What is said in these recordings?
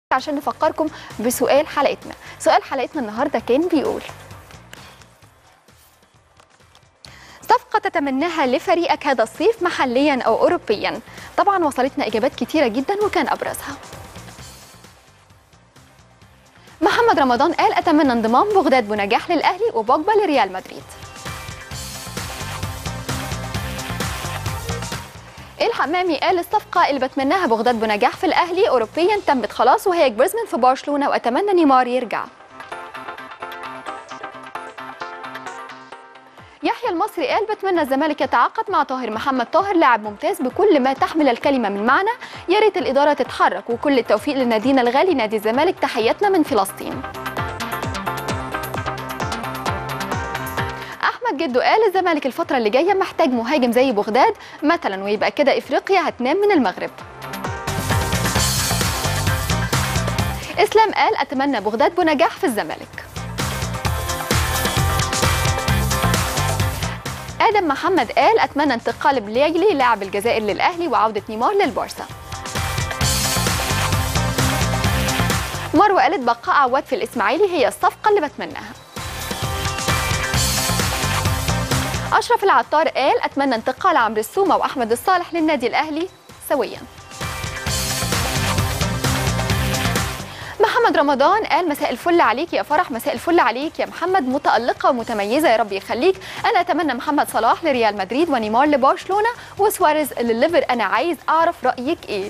عشان نفكركم بسؤال حلقتنا. سؤال حلقتنا النهارده كان بيقول: صفقة تتمناها لفريقك هذا الصيف محليا أو أوروبيا؟ طبعا وصلتنا إجابات كتيرة جدا وكان أبرزها محمد رمضان قال: أتمنى انضمام بغداد بنجاح للأهلي وبوجبا لريال مدريد. الحمامي قال: الصفقة اللي بتمناها بغداد بنجاح في الأهلي أوروبيا تمت خلاص وهي جريزمان في برشلونة، وأتمنى نيمار يرجع. يحيى المصري قال: بتمنى الزمالك يتعاقد مع طاهر محمد طاهر، لاعب ممتاز بكل ما تحمل الكلمة من معنى، يا ريت الإدارة تتحرك، وكل التوفيق لنادينا الغالي نادي الزمالك، تحياتنا من فلسطين. أحمد جدو قال: الزمالك الفترة اللي جاية محتاج مهاجم زي بغداد مثلا، ويبقى كده إفريقيا هتنام من المغرب. إسلام قال: أتمنى بغداد بنجاح في الزمالك. آدم محمد قال: أتمنى انتقال بليجلي لاعب الجزائر للأهلي وعودة نيمار للبارسا. مروة قالت: بقاء عواد في الإسماعيلي هي الصفقة اللي بتمناها. أشرف العطار قال: أتمنى انتقال عمرو السومة وأحمد الصالح للنادي الأهلي سويا. محمد رمضان قال: مساء الفل عليك يا فرح، مساء الفل عليك يا محمد، متألقة ومتميزة يا رب يخليك. أنا أتمنى محمد صلاح لريال مدريد ونيمار لبرشلونة وسواريز لليفر. أنا عايز أعرف رأيك إيه؟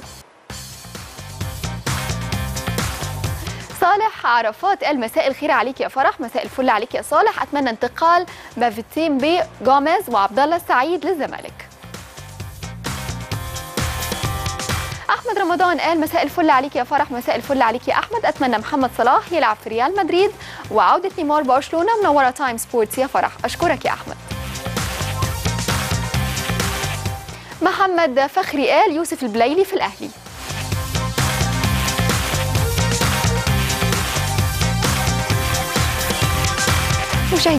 صالح عرفات قال: مساء الخير عليك يا فرح، مساء الفل عليك يا صالح، أتمنى انتقال بافيتيم بي جوميز وعبد الله السعيد للزمالك. أحمد رمضان قال: مساء الفل عليك يا فرح، مساء الفل عليك يا أحمد، أتمنى محمد صلاح يلعب في ريال مدريد وعودة نيمار برشلونة. منورة تايم سبورتس يا فرح. أشكرك يا أحمد. محمد فخري قال: يوسف البليلي في الأهلي.